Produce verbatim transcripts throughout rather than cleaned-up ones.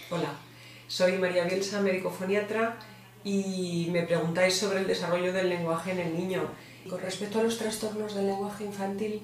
Hola, soy María Bielsa, médico foniatra, y me preguntáis sobre el desarrollo del lenguaje en el niño. Con respecto a los trastornos del lenguaje infantil,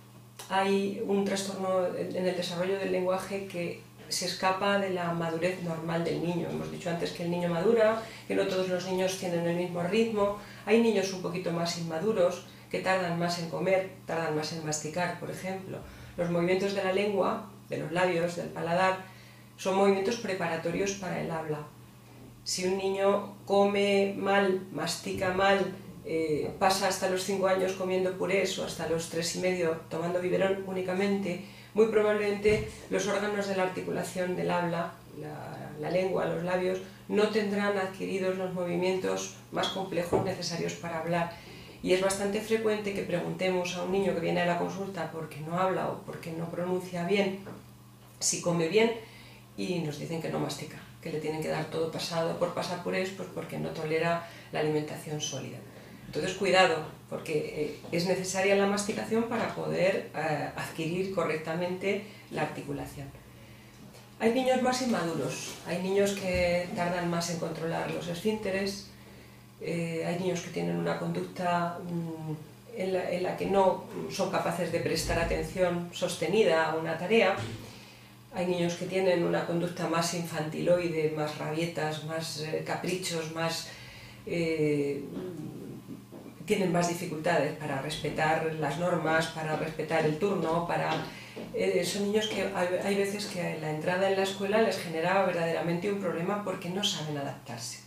hay un trastorno en el desarrollo del lenguaje que se escapa de la madurez normal del niño. Hemos dicho antes que el niño madura, que no todos los niños tienen el mismo ritmo. Hay niños un poquito más inmaduros que tardan más en comer, tardan más en masticar, por ejemplo. Los movimientos de la lengua, de los labios, del paladar, son movimientos preparatorios para el habla. Si un niño come mal, mastica mal, eh, pasa hasta los cinco años comiendo purés o hasta los tres y medio tomando biberón únicamente, muy probablemente los órganos de la articulación del habla, la, la lengua, los labios, no tendrán adquiridos los movimientos más complejos necesarios para hablar. Y es bastante frecuente que preguntemos a un niño que viene a la consulta porque no habla o porque no pronuncia bien, si come bien, y nos dicen que no mastica, que le tienen que dar todo pasado por pasapurés, pues porque no tolera la alimentación sólida. Entonces cuidado, porque eh, es necesaria la masticación para poder eh, adquirir correctamente la articulación. Hay niños más inmaduros, hay niños que tardan más en controlar los esfínteres, eh, hay niños que tienen una conducta mmm, en, la, en la que no son capaces de prestar atención sostenida a una tarea. Hay niños que tienen una conducta más infantiloide, más rabietas, más eh, caprichos, más, eh, tienen más dificultades para respetar las normas, para respetar el turno, para, eh, son niños que hay, hay veces que la entrada en la escuela les genera verdaderamente un problema porque no saben adaptarse.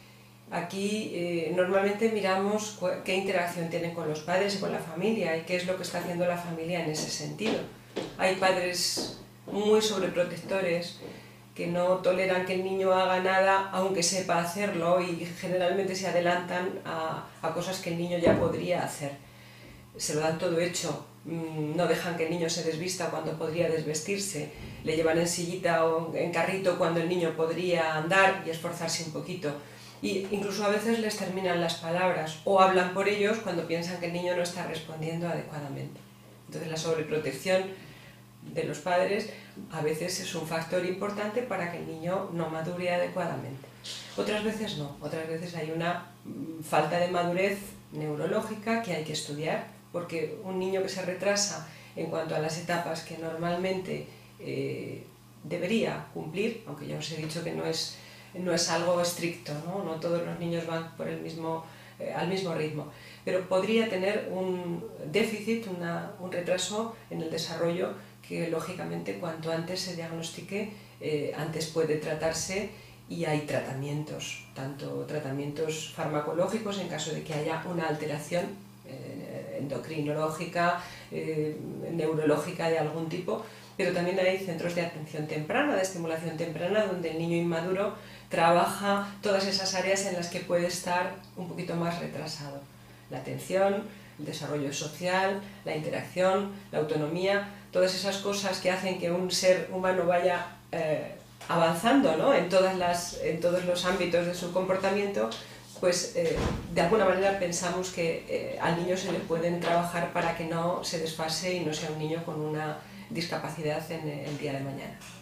Aquí eh, normalmente miramos qué interacción tienen con los padres y con la familia y qué es lo que está haciendo la familia en ese sentido. Hay padres muy sobreprotectores, que no toleran que el niño haga nada aunque sepa hacerlo y generalmente se adelantan a, a cosas que el niño ya podría hacer. Se lo dan todo hecho, no dejan que el niño se desvista cuando podría desvestirse, le llevan en sillita o en carrito cuando el niño podría andar y esforzarse un poquito. Y incluso a veces les terminan las palabras o hablan por ellos cuando piensan que el niño no está respondiendo adecuadamente. Entonces la sobreprotección de los padres a veces es un factor importante para que el niño no madure adecuadamente. Otras veces no, otras veces hay una falta de madurez neurológica que hay que estudiar, porque un niño que se retrasa en cuanto a las etapas que normalmente eh, debería cumplir, aunque ya os he dicho que no es, no es algo estricto, ¿no? No todos los niños van por el mismo, eh, al mismo ritmo, pero podría tener un déficit, una, un retraso en el desarrollo que lógicamente cuanto antes se diagnostique, eh, antes puede tratarse, y hay tratamientos, tanto tratamientos farmacológicos en caso de que haya una alteración eh, endocrinológica, eh, neurológica de algún tipo, pero también hay centros de atención temprana, de estimulación temprana, donde el niño inmaduro trabaja todas esas áreas en las que puede estar un poquito más retrasado. La atención, el desarrollo social, la interacción, la autonomía, todas esas cosas que hacen que un ser humano vaya eh, avanzando, ¿no? en, todas las, en todos los ámbitos de su comportamiento, pues eh, de alguna manera pensamos que eh, al niño se le pueden trabajar para que no se desfase y no sea un niño con una discapacidad en el día de mañana.